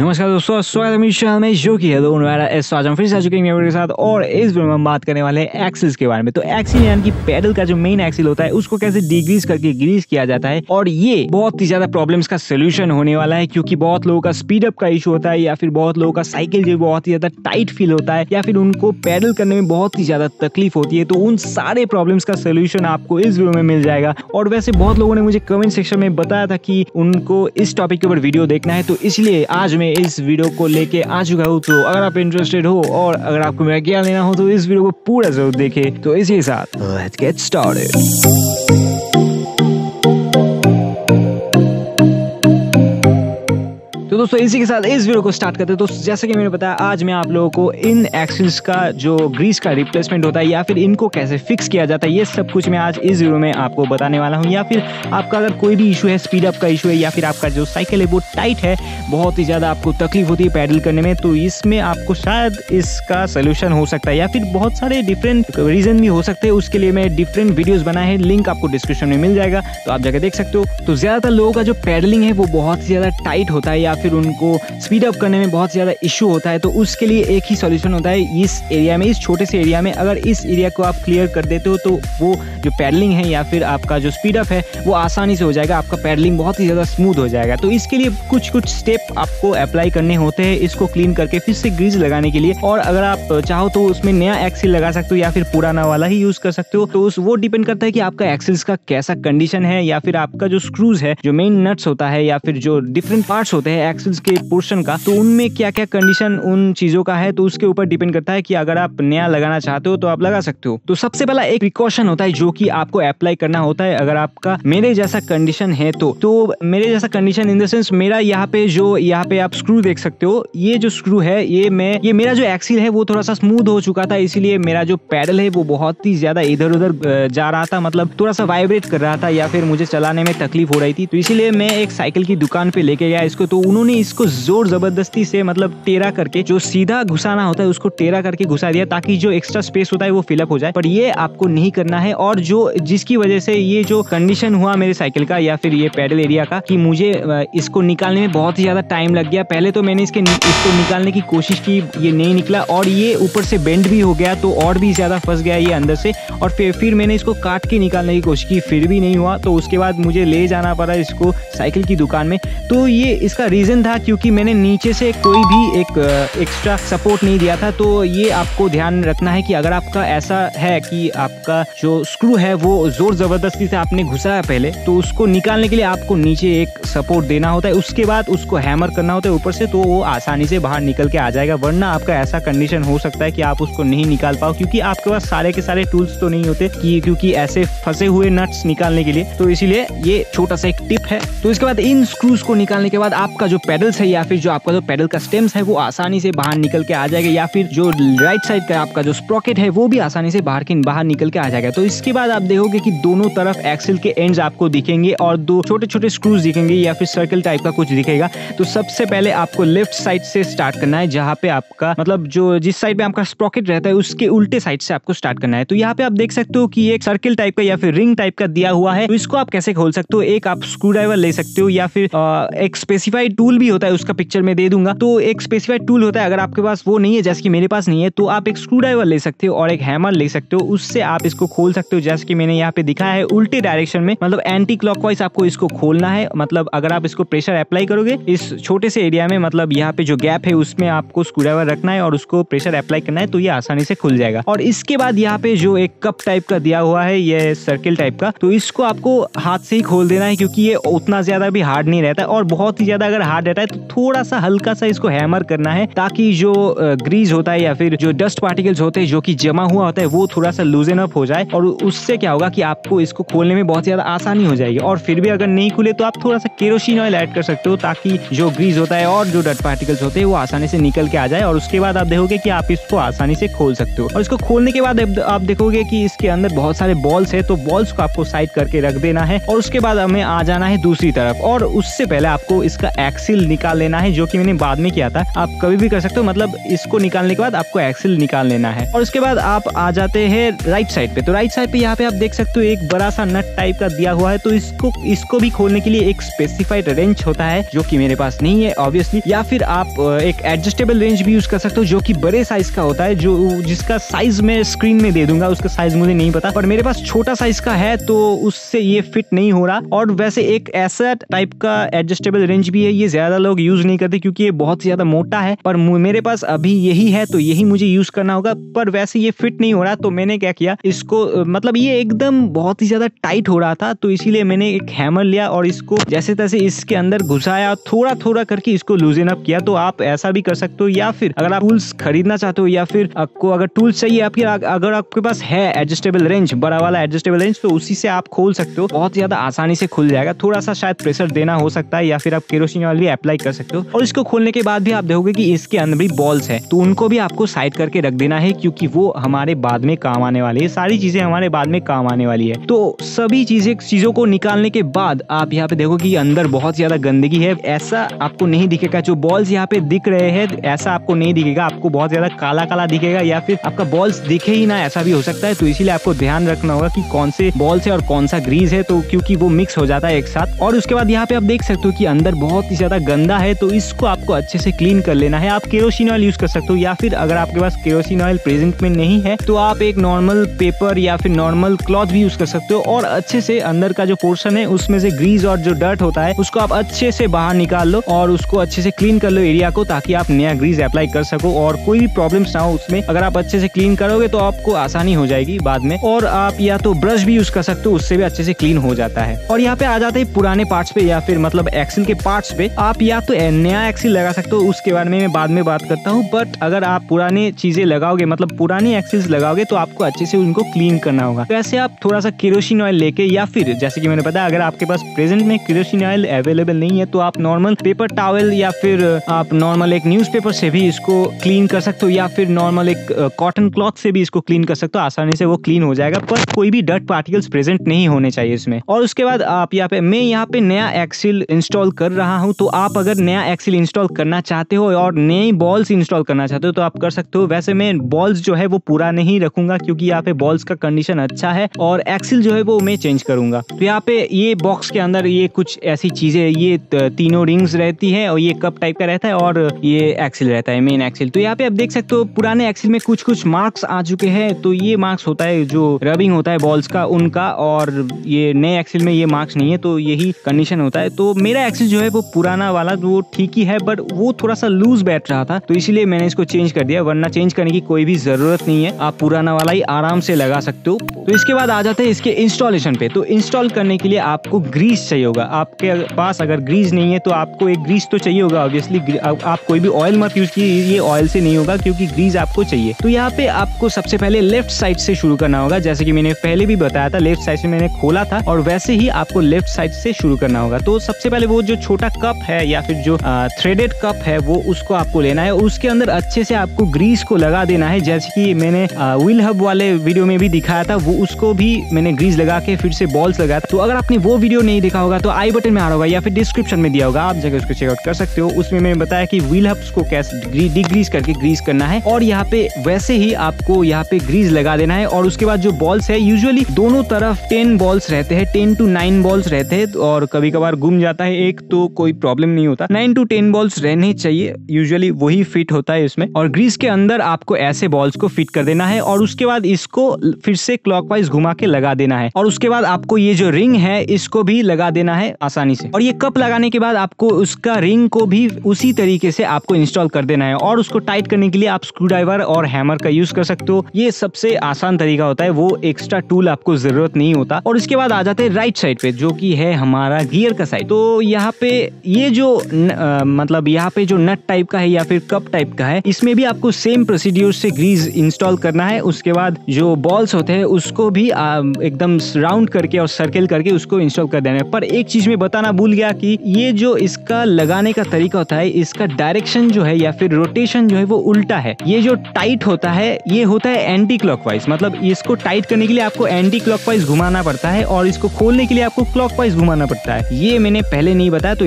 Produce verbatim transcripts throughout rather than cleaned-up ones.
नमस्कार दोस्तों, स्वागत है मेरे चैनल में जो कि है दो मेरा इस आज हम फिर से आ चुके हैं मेरे साथ और इस वीडियो में हम बात करने वाले हैं एक्सिल्स के बारे में। तो एक्सिल यानी कि पैडल का जो मेन एक्सिल होता है उसको कैसे डिग्रीज करके ग्रीस किया जाता है और ये बहुत ही ज्यादा प्रॉब्लम्स का सोल्यूशन होने वाला है, क्योंकि बहुत लोगों का स्पीड अप का इशू होता है या फिर बहुत लोगों का साइकिल जो बहुत ही ज्यादा टाइट फील होता है या फिर उनको पैडल करने में बहुत ही ज्यादा तकलीफ होती है। तो उन सारे प्रॉब्लम्स का सोल्यूशन आपको इस वीडियो में मिल जाएगा। और वैसे बहुत लोगों ने मुझे कमेंट सेक्शन में बताया था कि उनको इस टॉपिक के ऊपर वीडियो देखना है, तो इसलिए आज मैं इस वीडियो को लेके आ चुका हूँ। तो अगर आप इंटरेस्टेड हो और अगर आपको मेरा ज्ञान लेना हो तो इस वीडियो को पूरा जरूर देखें। तो इसी के साथ लेट्स गेट स्टार्टेड। तो दोस्तों इसी के साथ इस वीडियो को स्टार्ट करते हैं। तो जैसे कि मैंने बताया, आज मैं आप लोगों को इन एक्सिल्स का जो ग्रीस का रिप्लेसमेंट होता है या फिर इनको कैसे फिक्स किया जाता है, ये सब कुछ मैं आज इस वीडियो में आपको बताने वाला हूँ। या फिर आपका अगर कोई भी इशू है, स्पीड अप का इशू है या फिर आपका जो साइकिल है वो टाइट है, बहुत ही ज़्यादा आपको तकलीफ होती है पैडल करने में, तो इसमें आपको शायद इसका सोल्यूशन हो सकता है या फिर बहुत सारे डिफरेंट रीजन भी हो सकते हैं। उसके लिए मैं डिफरेंट वीडियोज़ बनाए हैं, लिंक आपको डिस्क्रिप्शन में मिल जाएगा, तो आप जाकर देख सकते हो। तो ज़्यादातर लोगों का जो पैडलिंग है वो बहुत ही ज़्यादा टाइट होता है या फिर उनको स्पीड अप करने में बहुत ज़्यादा इशू होता है। तो उसके लिए एक ही सॉल्यूशन होता है इस एरिया में, इस छोटे से एरिया में। अगर इस एरिया को आप क्लियर कर देते हो तो वो जो पैडलिंग है या फिर आपका जो स्पीड अप है वो आसानी से हो जाएगा, आपका पैडलिंग बहुत ही ज़्यादा स्मूथ हो जाएगा। तो इसके लिए कुछ कुछ स्टेप आपको अप्लाई करने होते हैं इसको क्लीन करके फिर से ग्रीस लगाने के लिए। और अगर आप चाहो तो उसमें नया एक्सिल लगा सकते हो या फिर पुराना वाला ही यूज कर सकते हो। तो उस वो डिपेंड करता है कि आपका एक्सिल्स का कैसा कंडीशन है या फिर आपका जो स्क्रूज है, जो मेन नट्स होता है या फिर जो डिफरेंट पार्ट्स होते हैं एक्सिल्स के पोर्शन का, तो उनमें क्या क्या कंडीशन उन चीजों का है, तो उसके ऊपर डिपेंड करता है कि अगर आप नया लगाना चाहते हो तो आप लगा सकते हो। तो सबसे पहला एक प्रिकॉशन होता है जो कि आपको अप्लाई करना होता है अगर आपका मेरे जैसा कंडीशन है तो तो मेरे जैसा कंडीशन इन द सेंस, मेरा यहाँ पे जो यहाँ पे आप स्क्रू देख सकते हो, ये जो स्क्रू है ये मैं ये मेरा जो एक्सिल है वो थोड़ा सा स्मूथ हो चुका था, इसीलिए मेरा जो पैडल है वो बहुत ही ज्यादा इधर उधर जा रहा था, मतलब थोड़ा सा वाइब्रेट कर रहा था या फिर मुझे चलाने में तकलीफ हो रही थी। तो इसीलिए मैं एक साइकिल की दुकान पे लेके गया इसको, तो उन्होंने इसको जोर जबरदस्ती से मतलब टेढ़ा करके, जो सीधा घुसाना होता है उसको टेढ़ा करके घुसा दिया ताकि जो एक्स्ट्रा स्पेस होता है वो फिलअप हो जाए। पर ये आपको नहीं करना है, और जो जिसकी वजह से ये जो कंडीशन हुआ मेरे साइकिल का या फिर ये पैडल एरिया का कि मुझे इसको निकालने में बहुत ही ज्यादा टाइम लग गया। पहले तो मैंने इसके इसको निकालने की कोशिश की, ये नहीं निकला, और ये ऊपर से बेंड भी हो गया तो और भी ज्यादा फंस गया ये अंदर से। और फिर फिर मैंने इसको काट के निकालने की कोशिश की, फिर भी नहीं हुआ। तो उसके बाद मुझे ले जाना पड़ा इसको साइकिल की दुकान में। तो ये इसका रीजन था क्योंकि मैंने नीचे से कोई भी एक एक्स्ट्रा सपोर्ट नहीं दिया था। तो ये आपको ध्यान रखना है कि अगर आपका ऐसा है कि आपका जो स्क्रू है वो जोर जबरदस्ती से आपने घुसाया पहले, तो उसको निकालने के लिए आपको नीचे एक सपोर्ट देना होता है, उसके बाद उसको हैमर करना होता है ऊपर से, तो वो आसानी से बाहर निकल के आ जाएगा। वरना आपका ऐसा कंडीशन हो सकता है कि आप उसको नहीं निकाल पाओ, क्योंकि आपके पास सारे के सारे टूल्स तो नहीं होते कि क्योंकि ऐसे फंसे हुए नट्स निकालने के लिए। तो इसीलिए ये छोटा सा एक टिप है। तो इसके बाद इन स्क्रूज को निकालने के बाद आपका जो पेडल्स है या फिर जो आपका जो पेडल का स्टेम्स है वो आसानी से बाहर निकल के आ जाएगा, या फिर जो राइट साइड का आपका जो स्प्रॉकेट है वो भी आसानी से बाहर के बाहर निकल के आ जाएगा। तो इसके बाद आप देखोगे कि दोनों तरफ एक्सिल के एंड्स आपको दिखेंगे और दो छोटे छोटे स्क्रूज दिखेंगे या फिर सर्कल टाइप का कुछ दिखेगा। तो सबसे पहले आपको लेफ्ट साइड से स्टार्ट करना है, जहाँ पे आपका मतलब जो जिस साइड पे आपका स्प्रॉकेट रहता है उसके उल्टे साइड से आपको स्टार्ट करना है। तो यहाँ पे आप देख सकते हो कि एक सर्कल टाइप का या फिर रिंग टाइप का दिया हुआ है। तो इसको आप कैसे खोल सकते हो, एक आप स्क्रू ड्राइवर ले सकते हो या फिर आ, एक स्पेसिफाइड टूल भी होता है, उसका पिक्चर में दे दूंगा। तो एक स्पेसिफाइड टूल होता है, अगर आपके पास वो नहीं है जैसे कि मेरे पास नहीं है, तो आप एक स्क्रू ड्राइवर ले सकते हो और एक हैमर ले सकते हो, उससे आप इसको खोल सकते हो। जैसे कि मैंने यहाँ पे दिखाया है उल्टे डायरेक्शन में, मतलब एंटी क्लॉकवाइज आपको इसको खोलना है। मतलब अगर आप इसको प्रेशर अप्लाई करोगे इस छोटे से एरिया में, मतलब यहाँ पे जो गैप है उसमें आपको स्क्रू ड्राइवर रखना है और उसको प्रेशर अप्लाई करना है, तो ये आसानी से खुल जाएगा। और इसके बाद यहाँ पे जो एक कप टाइप का दिया हुआ है, ये सर्किल टाइप का, तो इसको आपको हाथ से ही खोल देना है, क्योंकि ये उतना ज्यादा भी हार्ड नहीं रहता है। और बहुत ही ज्यादा अगर हार्ड रहता है तो थोड़ा सा हल्का सा इसको हैमर करना है, ताकि जो ग्रीज होता है या फिर जो डस्ट पार्टिकल्स होते हैं जो कि जमा हुआ होता है वो थोड़ा सा लूजन अप हो जाए। और उससे क्या होगा कि आपको इसको खोलने में बहुत ज्यादा आसानी हो जाएगी। और फिर भी अगर नहीं खुले तो आप थोड़ा सा केरोसिन ऑयल ऐड कर सकते हो, ताकि जो ग्रीज होता है और जो डस्ट पार्टिकल्स होते हैं वो आसानी से निकल के आ जाए। और उसके बाद आप देखोगे कि आप इसको आसानी से खोल सकते हो। और इसको खोलने के बाद आप देखोगे कि इसके अंदर बहुत सारे बॉल्स है, तो बॉल्स को आपको साइड करके रख देना है। और उसके बाद हमें आ जाना है दूसरी तरफ, और उससे पहले आपको इसका एक्सिल एक्सिल निकाल लेना है, जो कि मैंने बाद में किया था। आप कभी भी कर सकते हो, मतलब इसको निकालने के बाद आपको एक्सिल निकाल लेना है। और उसके बाद आप आ जाते हैं राइट साइड पे। तो राइट साइड पे यहाँ पे आप देख सकते हो एक बड़ा सा नट टाइप का दिया हुआ है। तो इसको इसको भी खोलने के लिए एक स्पेसिफाइड रेंच होता है, जो कि मेरे पास नहीं है ऑब्वियसली। या फिर आप एक एडजस्टेबल रेंच भी यूज कर सकते हो, जो कि बड़े साइज का होता है, जो जिसका साइज मैं स्क्रीन में दे दूंगा। उसका साइज मुझे नहीं पता, पर मेरे पास छोटा साइज का है तो उससे ये फिट नहीं हो रहा। और वैसे एक ऐसा टाइप का एडजस्टेबल रेंच भी है, ये ज्यादा लोग यूज नहीं करते क्योंकि ये बहुत ज्यादा मोटा है, पर मेरे पास अभी यही है तो यही मुझे यूज करना होगा। पर वैसे ये फिट नहीं हो रहा, तो मैंने क्या किया, इसको मतलब ये एकदम बहुत ही ज्यादा टाइट हो रहा था, तो इसीलिए मैंने एक हैमर लिया और इसको जैसे तैसे इसके अंदर घुसाया, थोड़ा थोड़ा करके इसको लूजन अप किया। तो आप ऐसा भी कर सकते हो, या फिर अगर आप टूल्स खरीदना चाहते हो, या फिर आपको अगर टूल्स चाहिए आपके, अगर आपके पास है एडजस्टेबल रेंच, बड़ा वाला एडजस्टेबल रेंच, तो उसी से आप खोल सकते हो। बहुत ज्यादा आसानी से खुल जाएगा। थोड़ा सा शायद प्रेशर देना हो सकता है, या फिर आप केरोसिन ऑयल भी अप्लाई कर सकते हो। और इसको खोलने के बाद भी आप देखोगे कि इसके अंदर भी बॉल्स है, तो उनको भी आपको साइड करके रख देना है, क्योंकि वो हमारे बाद में काम आने वाली है। सारी चीजें हमारे बाद में काम आने वाली है। तो सभी चीजें चीजों को निकालने के बाद आप यहाँ पे देखोगे कि अंदर बहुत ज्यादा गंदगी है। ऐसा आपको नहीं दिखेगा, जो बॉल्स यहाँ पे दिख रहे हैं ऐसा आपको नहीं दिखेगा, आपको बहुत ज्यादा काला काला दिखेगा, या फिर आपका बॉल्स दिखे ही ना, ऐसा भी हो सकता है। तो इसीलिए आपको ध्यान रखना होगा कि कौन से बॉल्स है और कौन सा ग्रीस है, तो क्योंकि वो मिक्स हो जाता है एक साथ। और उसके बाद यहाँ पे आप देख सकते हो कि अंदर बहुत ही ज्यादा गंदा है, तो इसको आपको अच्छे से क्लीन कर लेना है। आप केरोसिन ऑयल यूज कर सकते हो, या फिर अगर आपके पास केरोसिन ऑयल प्रेजेंट में नहीं है तो आप एक नॉर्मल पेपर या फिर नॉर्मल क्लॉथ भी यूज कर सकते हो। और अच्छे से अंदर का जो पोर्शन है उसमें से ग्रीस और जो डर्ट होता है उसको आप अच्छे से बाहर निकाल लो और उसको अच्छे से क्लीन कर लो एरिया को, ताकि आप नया ग्रीस अप्लाई कर सको और कोई भी प्रॉब्लम्स ना हो उसमें। अगर आप अच्छे से क्लीन करोगे तो आपको आसानी हो जाएगी बाद में। और आप या तो ब्रश भी यूज कर सकते हो, उससे भी अच्छे से क्लीन हो जाता है। और यहाँ पे आ जाते हैं पुराने पार्ट्स पे, या फिर मतलब एक्सेल के पार्ट्स पे। आप या तो नया एक्सेल लगा सकते हो, उसके बारे में मैं बाद में बात करता हूँ। बट अगर आप पुरानी चीजें लगाओगे, मतलब पुरानी एक्सेल्स लगाओगे, तो आपको अच्छे से उनको क्लीन करना होगा। तो ऐसे आप थोड़ा सा केरोसिन ऑयल लेके, या फिर जैसे कि मैंने बताया अगर आपके पास प्रेजेंट में केरोसिन ऑयल अवेलेबल नहीं है तो आप नॉर्मल पेपर टॉवल या फिर आप नॉर्मल एक न्यूज़पेपर से भी इसको क्लीन कर सकते हो, या फिर नॉर्मल एक कॉटन क्लॉथ से भी इसको क्लीन कर सकते हो। आसानी से वो क्लीन हो जाएगा, पर कोई भी डर्ट पार्टिकल्स प्रेजेंट नहीं होने चाहिए इसमें। और उसके बाद आप यहाँ पे, मैं यहाँ पे नया एक्सेल इंस्टॉल कर रहा हूँ, तो आप अगर नया एक्सेल इंस्टॉल करना चाहते हो और नए बॉल्स इंस्टॉल करना चाहते हो तो आप कर सकते हो। वैसे मैं बॉल्स जो है वो पूरा नहीं रखूंगा, क्योंकि यहाँ पे बॉल्स का कंडीशन अच्छा है, और एक्सेल जो है वो मैं चेंज करूंगा। तो यहाँ पे ये बॉक्स के अंदर ये कुछ ऐसी चीजें, ये तीनों रिंग्स रहती है, और ये कप टाइप का रहता है, और ये एक्सेल रहता है, मेन एक्सेल। तो यहाँ पे आप देख सकते हो पुराने एक्सेल में कुछ कुछ मार्क्स आ चुके हैं, तो ये मार्क्स होता है जो रबिंग होता है बॉल्स का उनका, और ये नए एक्सेल में ये मार्क्स नहीं है, तो यही कंडीशन होता है। तो मेरा एक्सेल जो है वो पुराना वाला वो ठीक ही है, बट वो थोड़ा सा लूज बैठ रहा था, तो इसीलिए मैंने इसको चेंज कर दिया, वरना चेंज करने की कोई भी जरूरत नहीं है, आप पुराना वाला ही आराम से लगा सकते हो। तो इसके बाद आ जाते हैं इसके इंस्टॉलेशन पे। तो इंस्टॉल करने के लिए आपको ग्रीस चाहिए होगा। आपके पास अगर ग्रीस नहीं है तो आपको एक ग्रीस तो चाहिए होगा ऑब्वियसली। आप कोई भी ऑयल मत यूज कीजिए, ये ऑयल से नहीं होगा, क्योंकि ग्रीस आपको चाहिए। तो यहाँ पे आपको सबसे पहले लेफ्ट साइड से शुरू करना होगा, जैसे कि मैंने पहले भी बताया था, लेफ्ट साइड से मैंने खोला था, और वैसे ही आपको लेफ्ट साइड से शुरू करना होगा। तो सबसे पहले वो जो छोटा कप है या फिर जो थ्रेडेड कप है वो उसको आपको लेना है, उसके अंदर अच्छे से आपको ग्रीस को लगा देना है, जैसे कि मैंने व्हील हब वाले वीडियो में भी दिखाया था, वो उसको भी मैंने ग्रीस लगा के फिर से बॉल्स लगाया था। तो अगर आपने वो वीडियो नहीं देखा होगा तो आई बटन में आ रहा होगा या फिर डिस्क्रिप्शन में दिया होगा, आप जगह उसको चेकआउट कर सकते हो। उसमें मैंने बताया कि व्हील हब्स को कैसे डिग्रीस करके ग्रीस करना है, और यहाँ पे वैसे ही आपको यहाँ पे ग्रीस लगा देना है। और उसके बाद जो बॉल्स है, यूजुअली दोनों तरफ टेन बॉल्स रहते हैं, टेन टू नाइन बॉल्स रहते हैं, और कभी कभार गुम जाता है एक, तो कोई प्रॉब्लम नहीं होता। नाइन टू टेन बॉल्स रहने चाहिए, यूजुअली वही फिट होता है इसमें। और ग्रीस के अंदर आपको ऐसे बॉल्स को फिट कर देना है, और उसके बाद इसको फिर से क्लॉकवाइज घुमा के लगा देना है। और उसके बाद आपको ये जो रिंग है इसको भी लगा देना है आसानी से। और ये कप लगाने के बाद आपको उसका रिंग को भी उसी तरीके से आपको इंस्टॉल कर देना है। और उसको टाइट करने के लिए आप स्क्रू ड्राइवर और हैमर का यूज कर सकते हो, ये सबसे आसान तरीका होता है, वो एक्स्ट्रा टूल आपको जरूरत नहीं होता। और इसके बाद आ जाते हैं राइट साइड पे, जो कि है हमारा गियर का साइड। तो यहाँ पे ये जो न, आ, मतलब यहाँ पे जो नट टाइप का है या फिर कप टाइप का है, इसमें भी आपको सेम प्रोसीड्यूर से ग्रीस इंस्टॉल करना है। उसके बाद जो बॉल्स होते हैं उसको भी एकदम राउंड करके और सर्कल करके उसको इंस्टॉल कर देना है। पर एक चीज में बताना भूल गया कि ये जो इसका लगाने का तरीका होता है, इसका डायरेक्शन जो है या फिर रोटेशन जो है वो उल्टा है। ये जो टाइट होता है ये होता है एंटी क्लॉकवाइज, मतलब इसको टाइट करने के लिए आपको एंटी क्लॉकवाइज घुमाना पड़ता है, और इसको खोलने के लिए आपको क्लॉकवाइज घुमाना पड़ता है। ये मैंने पहले नहीं बताया, तो इसीलिए मैं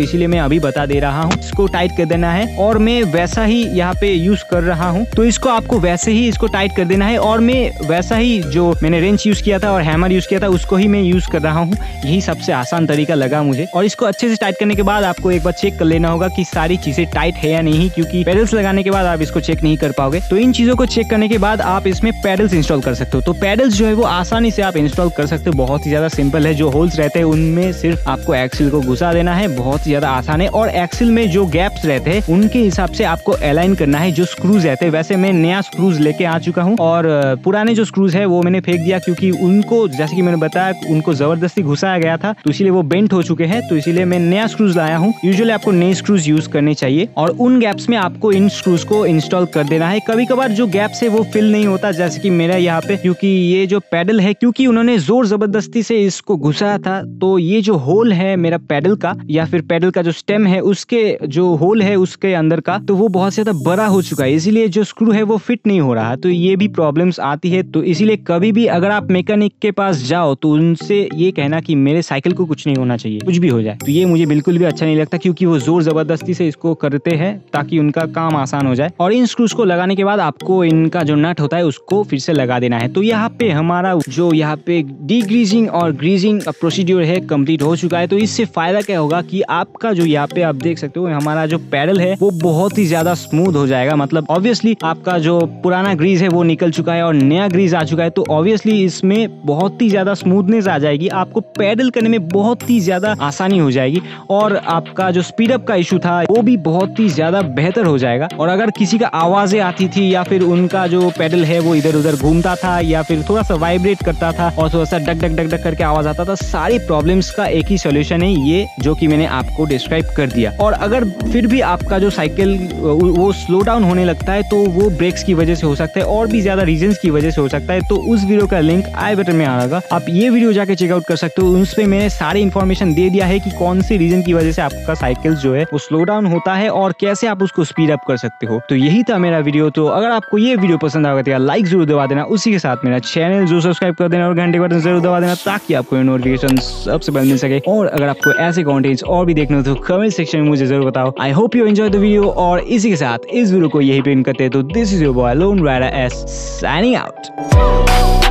अभी बता दे रहा हूँ। इसको टाइट कर देना है और मैं वैसा ही यहाँ पे यूज कर रहा हूँ। तो इसको आपको वैसे ही इसको टाइट कर देना है और मैं वैसा ही जो मैंने रेंच यूज किया था और हैमर यूज किया था उसको ही मैं यूज कर रहा हूँ। यही सबसे आसान तरीका लगा मुझे। और इसको अच्छे से टाइट करने के बाद आपको एक बार चेक कर लेना होगा कि सारी चीजें टाइट है या नहीं, क्योंकि पेडल्स लगाने के बाद आप इसको चेक नहीं कर पाओगे। तो इन चीजों को चेक करने के बाद आप इसमें पेडल्स इंस्टॉल कर सकते हो। तो पेडल्स जो है वो आसानी से आप इंस्टॉल कर सकते हो, बहुत ही ज्यादा सिंपल है। जो होल्स रहते हैं उनमें सिर्फ आपको एक्सिल को घुसा देना है, बहुत ही ज्यादा आसान है। और एक्सिल में जो गैप्स रहते हैं उनके हिसाब से आपको अलाइन करना है जो स्क्रूज रहते हैं। वैसे मैं नया स्क्रूज लेके आ चुका हूँ और पुराने जो स्क्रूज है वो मैंने फेंक दिया, क्योंकि उनको जैसे कि मैंने बताया उनको जबरदस्ती घुसाया गया था, तो इसीलिए वो बेंट हो चुके हैं। तो इसीलिए मैं नया स्क्रूज लाया हूँ। यूजुअली आपको नए स्क्रूज यूज करने चाहिए और उन गैप्स में आपको इन स्क्रूज को इंस्टॉल कर देना है। कभी कभार जो गैप्स है वो फिल नहीं होता, जैसे कि मेरा यहाँ पे, क्योंकि ये जो पैडल है क्योंकि उन्होंने जोर जबरदस्ती से इसको घुसाया था, तो ये जो होल है मेरा पैडल का या फिर पैडल का जो स्टेम है उसके जो होल है उसके अंदर का, तो वो बहुत ज्यादा बड़ा हो चुका है, इसीलिए जो स्क्रू है वो फिट नहीं हो रहा। तो ये भी प्रॉब्लम्स आती है। तो इसीलिए कभी भी अगर आप मैकेनिक के पास जाओ तो उनसे ये कहना कि मेरे साइकिल को कुछ नहीं होना चाहिए, कुछ भी हो जाए। तो ये मुझे बिल्कुल भी अच्छा नहीं लगता, क्योंकि वो जोर जबरदस्ती से इसको करते हैं ताकि उनका काम आसान हो जाए। और इन स्क्रूज को लगाने के बाद आपको इनका जो नट होता है उसको फिर से लगा देना है। तो यहाँ पे हमारा जो यहाँ पे डीग्रीजिंग और ग्रीजिंग का प्रोसीड्यूर है कंप्लीट हो चुका है। तो इससे फायदा क्या होगा कि आपका जो यहाँ पे आप देख सकते हो हमारा जो पैडल है वो बहुत ही ज्यादा स्मूथ हो जाएगा। मतलब ऑब्वियसली आपका जो पुराना ग्रीज है वो निकल चुका है और नया ग्रीज आ चुका है, तो ऑब्वियसली इसमें बहुत ही ज्यादा स्मूथनेस आ जाएगी। आपको पैडल करने में बहुत ही ज्यादा आसानी हो जाएगी और आपका जो स्पीड अप का इशू था वो भी बहुत ही ज्यादा बेहतर हो जाएगा। और अगर किसी का आवाजें आती थी या फिर उनका जो पैडल है वो इधर उधर घूमता था या फिर थोड़ा सा वाइब्रेट करता था और थोड़ा सा डक डक डक डक करके आवाज आता था, सारी प्रॉब्लम्स का एक ही सॉल्यूशन है ये, जो कि मैंने आपको डिस्क्राइब कर दिया। और अगर फिर भी आपका जो साइकिल वो स्लो डाउन होने लगता है तो वो ब्रेक्स की वजह से हो सकता है और भी ज्यादा रीजंस की वजह से हो सकता है। तो उस वीडियो का लिंक आई बटन में आ रहा, आप ये वीडियो जाके चेकआउट कर सकते हो। उसमें मैंने सारी इन्फॉर्मेशन दे दिया है कि कौन सी रीजन की वजह से आपका साइकिल जो है वो स्लो डाउन होता है और कैसे आप उसको स्पीड अप कर सकते हो। तो यही था मेरा वीडियो। तो अगर आपको ये वीडियो पसंद आएगा तो लाइक जरूर दबा देना, उसी के साथ मेरा चैनल जरूर सब्सक्राइब कर देना और घंटे का बटन जरूर दबा देना ताकि आपको नोटिफिकेशन सबसे पहले मिल सके। और अगर आपको ऐसे कंटेंट्स और भी देखना हो तो कमेंट सेक्शन में मुझे जरूर बताओ। I hope you enjoy the video और इसी के साथ इस वीडियो को यही पे एंड करते हैं। तो this is your boy Lone Rider as signing out.